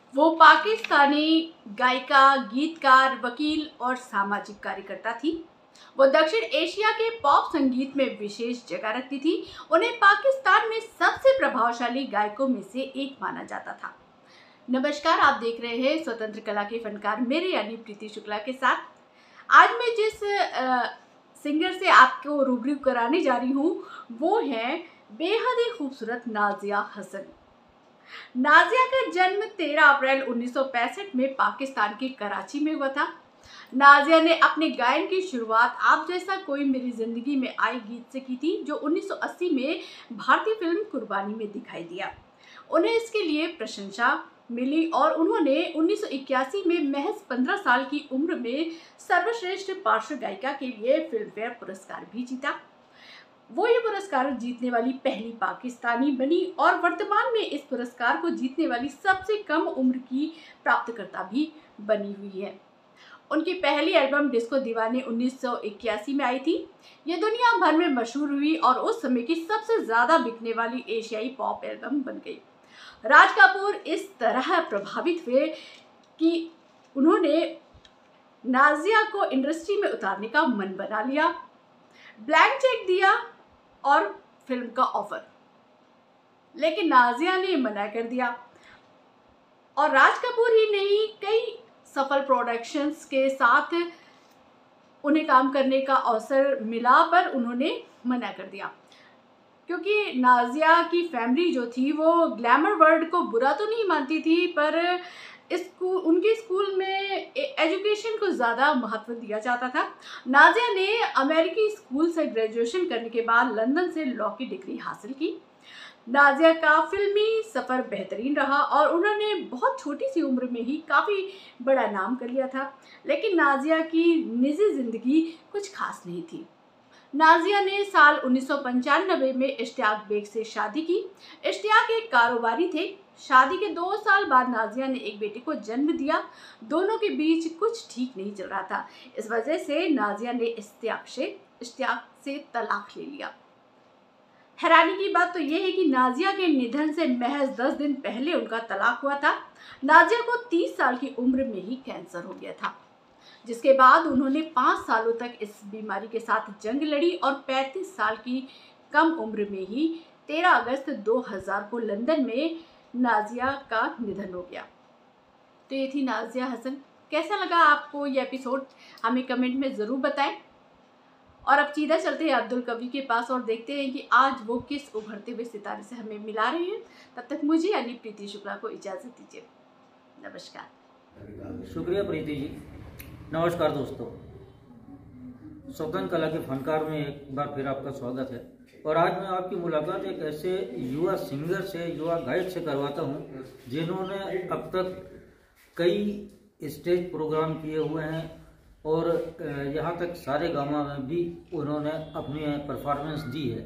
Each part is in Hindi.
वो पाकिस्तानी गायिका, गीतकार, वकील और सामाजिक कार्यकर्ता थी। वो दक्षिण एशिया के पॉप संगीत में विशेष जगह रखती थी। उन्हें पाकिस्तान में सबसे प्रभावशाली गायकों में से एक माना जाता था। नमस्कार, आप देख रहे हैं स्वतंत्र कला के फनकार, मेरे यानी प्रीति शुक्ला के साथ। आज मैं जिस सिंगर से आपको रूबरू कराने जा रही हूँ वो है बेहद ही खूबसूरत नाजिया हसन। नाजिया का जन्म 13 अप्रैल 1965 में पाकिस्तान के कराची में हुआ था। नाजिया ने अपने गायन की शुरुआत आप जैसा कोई मेरी जिंदगी में आई गीत से की थी, जो 1980 में भारतीय फिल्म कुर्बानी में दिखाई दिया। उन्हें इसके लिए प्रशंसा मिली और उन्होंने 1981 में महज 15 साल की उम्र में सर्वश्रेष्ठ पार्श्व गायिका के लिए फिल्मफेयर पुरस्कार भी जीता। वो ये पुरस्कार जीतने वाली पहली पाकिस्तानी बनी और वर्तमान में इस पुरस्कार को जीतने वाली सबसे कम उम्र की प्राप्तकर्ता भी बनी हुई है। उनकी पहली एल्बम डिस्को दीवाने 1981 में आई थी। ये दुनिया भर में मशहूर हुई और उस समय की सबसे ज्यादा बिकने वाली एशियाई पॉप एल्बम बन गई। राज कपूर इस तरह प्रभावित हुए कि उन्होंने नाजिया को इंडस्ट्री में उतारने का मन बना लिया, ब्लैंक चेक दिया और फिल्म का ऑफर, लेकिन नाजिया ने मना कर दिया। और राज कपूर ही नहीं, कई सफल प्रोडक्शंस के साथ उन्हें काम करने का अवसर मिला, पर उन्होंने मना कर दिया क्योंकि नाजिया की फैमिली जो थी वो ग्लैमर वर्ड को बुरा तो नहीं मानती थी, पर उनके स्कूल में एजुकेशन को ज़्यादा महत्व दिया जाता था। नाजिया ने अमेरिकी स्कूल से ग्रेजुएशन करने के बाद लंदन से लॉ की डिग्री हासिल की। नाजिया का फिल्मी सफ़र बेहतरीन रहा और उन्होंने बहुत छोटी सी उम्र में ही काफ़ी बड़ा नाम कर लिया था, लेकिन नाजिया की निजी ज़िंदगी कुछ खास नहीं थी। नाजिया ने साल 1995 में इश्तियाक बेग से शादी की। इश्तियाक एक कारोबारी थे। शादी के 2 साल बाद नाजिया ने एक बेटे को जन्म दिया। दोनों के बीच कुछ ठीक नहीं चल रहा था। इस वजह से नाजिया ने इश्तियाक से तलाक ले लिया। हैरानी की बात तो यह है कि नाजिया के निधन से महज 10 दिन पहले उनका तलाक हुआ था। नाजिया को 30 साल की उम्र में ही कैंसर हो गया था, जिसके बाद उन्होंने 5 सालों तक इस बीमारी के साथ जंग लड़ी और 35 साल की कम उम्र में ही 13 अगस्त 2000 को लंदन में नाजिया का निधन हो गया। तो ये थी नाजिया हसन। कैसा लगा आपको ये एपिसोड, हमें कमेंट में ज़रूर बताएं। और अब सीधा चलते हैं अब्दुल कवी के पास और देखते हैं कि आज वो किस उभरते हुए सितारे से हमें मिला रहे हैं। तब तक मुझे यानी प्रीति शुक्ला को इजाज़त दीजिए। नमस्कार। शुक्रिया प्रीति जी। नमस्कार दोस्तों, स्वतंत्र कला के फनकार में एक बार फिर आपका स्वागत है। और आज मैं आपकी मुलाकात एक ऐसे युवा सिंगर से, युवा गायक से करवाता हूं जिन्होंने अब तक कई स्टेज प्रोग्राम किए हुए हैं और यहाँ तक सारे गामा में भी उन्होंने अपनी परफॉर्मेंस दी है।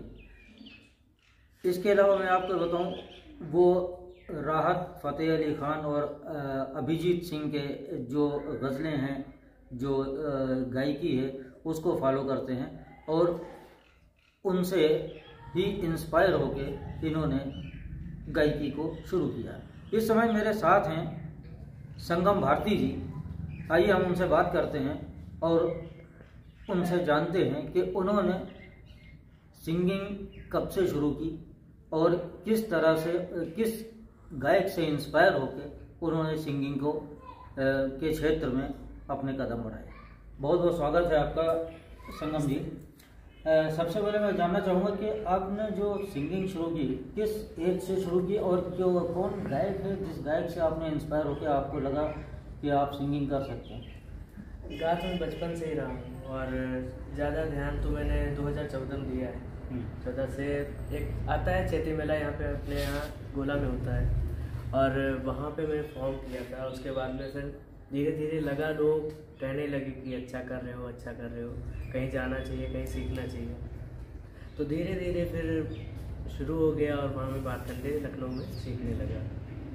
इसके अलावा मैं आपको बताऊं, वो राहत फ़तेह अली खान और अभिजीत सिंह के जो गज़लें हैं, जो गायकी है, उसको फॉलो करते हैं और उनसे ही इंस्पायर होके इन्होंने गायकी को शुरू किया। इस समय मेरे साथ हैं संगम भारती जी। आइए हम उनसे बात करते हैं और उनसे जानते हैं कि उन्होंने सिंगिंग कब से शुरू की और किस तरह से, किस गायक से इंस्पायर होकर उन्होंने सिंगिंग को के क्षेत्र में अपने कदम बढ़ाए। बहुत बहुत स्वागत है आपका संगम जी। सबसे पहले मैं जानना चाहूँगा कि आपने जो सिंगिंग शुरू की, किस एज से शुरू की और कौन गायक है जिस गायक से आपने इंस्पायर होकर आपको लगा कि आप सिंगिंग कर सकते हैं? गा तो मैं बचपन से ही रहा हूँ और ज़्यादा ध्यान तो मैंने 2014 में दिया है। 14 से एक आता है चैती मेला, यहाँ पे अपने यहाँ गोला में होता है और वहाँ पे मैंने फॉर्म किया था। उसके बाद में फिर धीरे धीरे लगा, लोग कहने लगे कि अच्छा कर रहे हो, अच्छा कर रहे हो, कहीं जाना चाहिए, कहीं सीखना चाहिए। तो धीरे धीरे फिर शुरू हो गया और वहाँ में बात करते लखनऊ में सीखने लगा।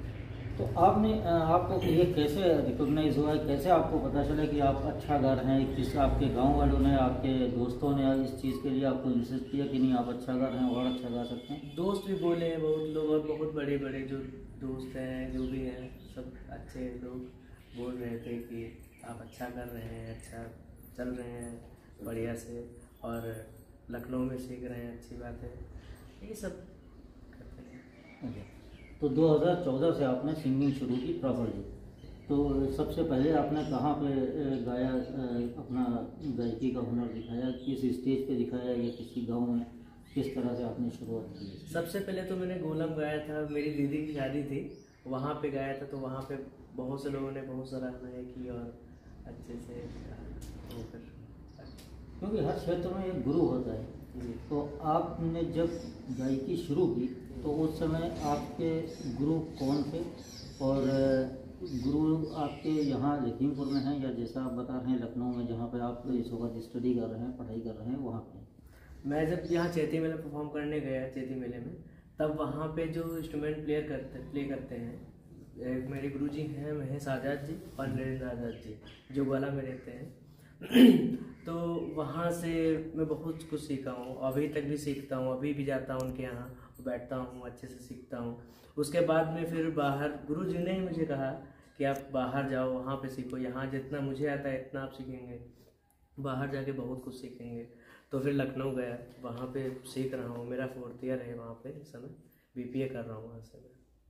तो आपने आपको ये कैसे रिकॉग्नाइज हुआ, कैसे आपको पता चला कि आप अच्छा गा रहे हैं? किस आपके गांव वालों ने, आपके दोस्तों ने इस चीज़ के लिए आपको इंसिस्ट किया कि नहीं आप अच्छा गा रहे हैं और अच्छा गा सकते हैं? दोस्त भी बोले हैं बहुत लोग, और बहुत बड़े बड़े जो दोस्त हैं जो भी हैं सब अच्छे लोग बोल रहे थे कि आप अच्छा कर रहे हैं, अच्छा चल रहे हैं बढ़िया से, और लखनऊ में सीख रहे हैं, अच्छी बात है, ये सब करते हैं। अच्छा, तो 2014 से आपने सिंगिंग शुरू की प्रॉपरली। तो सबसे पहले आपने कहाँ पे गाया, अपना गायकी का हुनर दिखाया? किस स्टेज पे दिखाया या किसी गांव में? किस तरह से आपने शुरुआत की? सबसे पहले तो मैंने गोलम गाया था, मेरी दीदी की शादी थी वहाँ पे गाया था, तो वहाँ पे बहुत से लोगों ने बहुत सराहनाएँ की और अच्छे से तो फिर, क्योंकि हर क्षेत्र में एक गुरु होता है जी। तो आपने जब गायकी शुरू की तो उस समय आपके गुरु कौन थे? और गुरु आपके यहाँ लखीमपुर में हैं या जैसा आप बता रहे हैं लखनऊ में, जहाँ पे आप इस वक्त स्टडी कर रहे हैं, पढ़ाई कर रहे हैं, वहाँ पे? मैं जब यहाँ चैती मेले परफॉर्म करने गया, चैती मेले में, तब वहाँ पे जो इंस्ट्रूमेंट प्ले करते हैं, मेरे गुरुजी हैं महेश आज़ाद जी और नरेंद्र आज़ाद जी, जो ग्वाला में रहते हैं। तो वहाँ से मैं बहुत कुछ सीखा हूँ, अभी तक भी सीखता हूँ, अभी भी जाता हूँ उनके यहाँ, बैठता हूँ, अच्छे से सीखता हूँ। उसके बाद में फिर बाहर गुरुजी ने ही मुझे कहा कि आप बाहर जाओ, वहाँ पे सीखो, यहाँ जितना मुझे आता है इतना आप सीखेंगे, बाहर जाके बहुत कुछ सीखेंगे। तो फिर लखनऊ गया, वहाँ पे सीख रहा हूँ, मेरा 4th ईयर है वहाँ पे, इस समय BPA कर रहा हूँ वहाँ से मैं।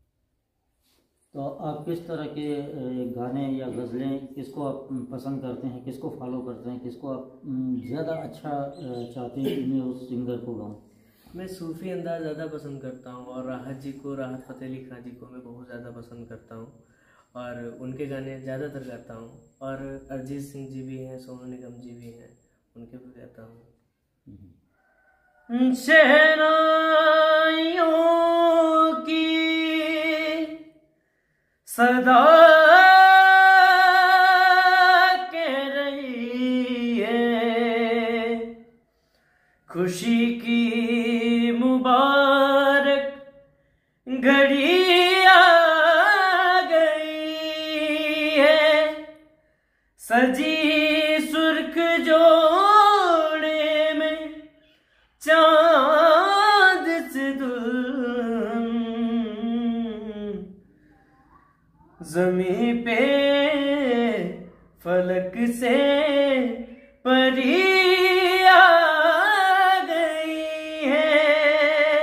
तो आप किस तरह के गाने या गज़लें किसको आप पसंद करते हैं, किसको फॉलो करते हैं, किसको आप ज़्यादा अच्छा चाहते हैं कि मैं उस सिंगर को गाऊँ? मैं सूफ़ी अंदाज़ ज़्यादा पसंद करता हूँ, और राहत जी को, राहत फ़तेह अली खां जी को मैं बहुत ज़्यादा पसंद करता हूँ और उनके गाने ज़्यादातर गाता हूँ। और अरिजीत सिंह जी भी हैं, सोनू निगम जी भी हैं, उनके भी गाता हूँ। शहनाइयों की सदा कह रही है, खुशी की मुबारक घड़ी आ गई है, सजी सुर्ख जोड़े में चांद से दुल्हन, ज़मीं पे फलक से परी आ गई है।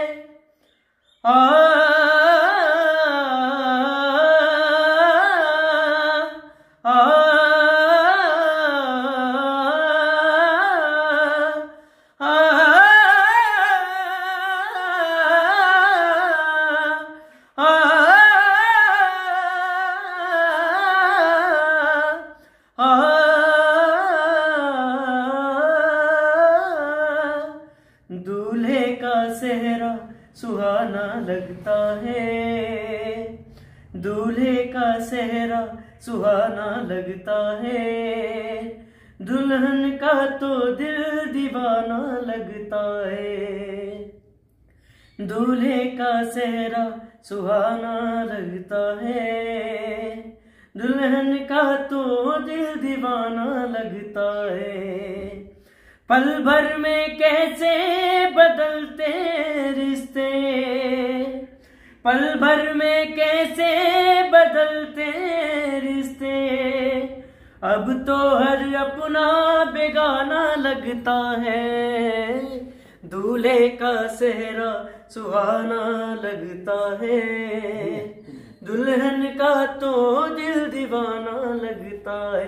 दूल्हे का सेहरा सुहाना लगता है, दूल्हे का सेहरा सुहाना लगता है, दुल्हन का तो दिल दीवाना लगता है। दूल्हे का सेहरा सुहाना लगता है, दुल्हन का तो दिल दीवाना लगता है। पल भर में कैसे बदलते रिश्ते, पल भर में कैसे बदलते रिश्ते, अब तो हर अपना बेगाना लगता है। दूल्हे का सेहरा सुहाना लगता है, दुल्हन का तो दिल दीवाना लगता है।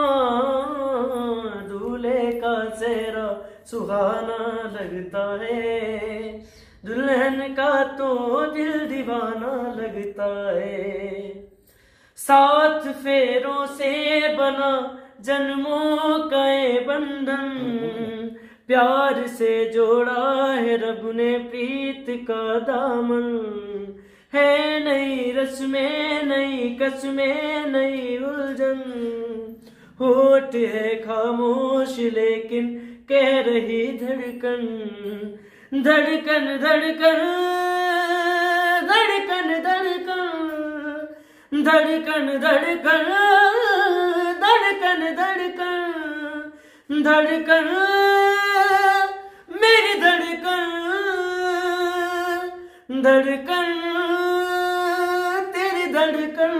हाँ, दूल्हे का सेहरा सुहाना लगता है, दुल्हन का तो दिल दीवाना लगता है। 7 फेरों से बना जन्मों का ये बंधन, प्यार से जोड़ा है रब ने प्रीत का दामन, है नई रस्में नई कसमें नई उलझन, होठ है खामोश लेकिन कह रही धड़कन, धड़कन धड़कन धड़कन धड़कन धड़कन धड़कन धड़कन धड़कन धड़कन मेरी धड़कन धड़कन तेरी धड़कन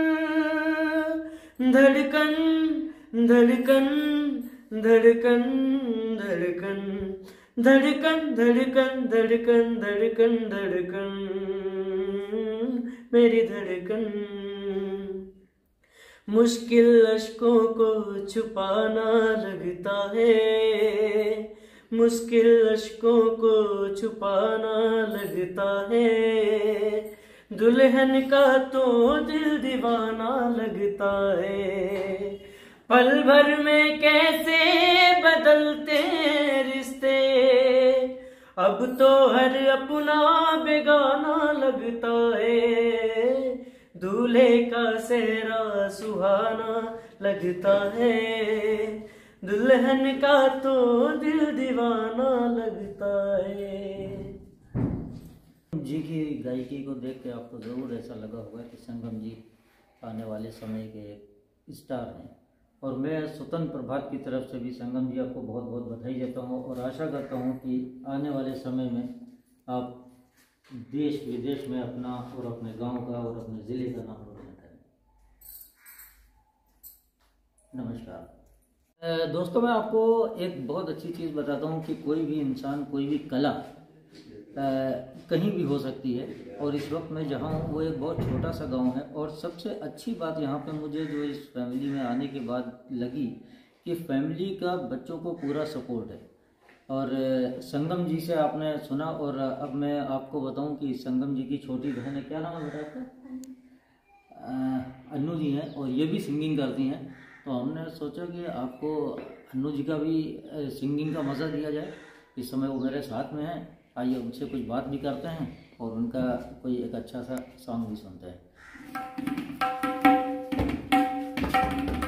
धड़कन धड़कन धड़कन धड़कन धड़कन धड़कन धड़कन धड़कन धड़कन मेरी धड़कन। मुश्किल अश्कों को छुपाना लगता है, मुश्किल अश्कों को छुपाना लगता है, दुल्हन का तो दिल दीवाना लगता है। पल भर में कैसे बदलते रिश्ते, अब तो हर अपना बेगाना लगता है, दूल्हे का सेहरा सुहाना लगता है, दुल्हन का तो दिल दीवाना लगता है। जी की गायकी को देख के आपको ज़रूर ऐसा लगा होगा कि संगम जी आने वाले समय के एक स्टार हैं, और मैं स्वतंत्र प्रभात की तरफ से भी संगम जी आपको बहुत बहुत बधाई देता हूं, और आशा करता हूं कि आने वाले समय में आप देश विदेश में अपना और अपने गांव का और अपने ज़िले का नाम रोशन करें। नमस्कार दोस्तों, मैं आपको एक बहुत अच्छी चीज़ बताता हूं कि कोई भी इंसान, कोई भी कला कहीं भी हो सकती है, और इस वक्त मैं जहाँ हूँ वो एक बहुत छोटा सा गांव है, और सबसे अच्छी बात यहाँ पे मुझे जो इस फैमिली में आने के बाद लगी कि फैमिली का बच्चों को पूरा सपोर्ट है। और संगम जी से आपने सुना, और अब मैं आपको बताऊं कि संगम जी की छोटी बहन है, क्या नाम है बेटा आपका? अन्नू जी हैं, और ये भी सिंगिंग करती हैं, तो हमने सोचा कि आपको अन्नू जी का भी सिंगिंग का मज़ा दिया जाए। इस समय वो मेरे साथ में हैं, आइए उनसे कुछ बात भी करते हैं और उनका कोई एक अच्छा सा सॉन्ग भी सुनते हैं।